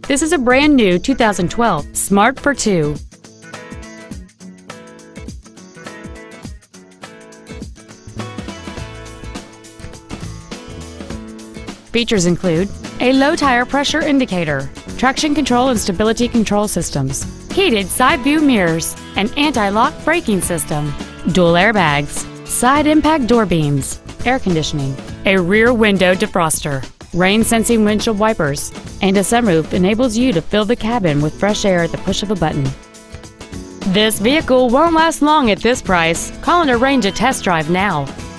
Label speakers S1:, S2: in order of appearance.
S1: This is a brand new 2012 Smart fortwo. Features include a low tire pressure indicator, traction control and stability control systems, heated side view mirrors, an anti-lock braking system, dual airbags, side impact door beams, air conditioning, a rear window defroster, rain-sensing windshield wipers, and a sunroof enables you to fill the cabin with fresh air at the push of a button. This vehicle won't last long at this price. Call and arrange a test drive now.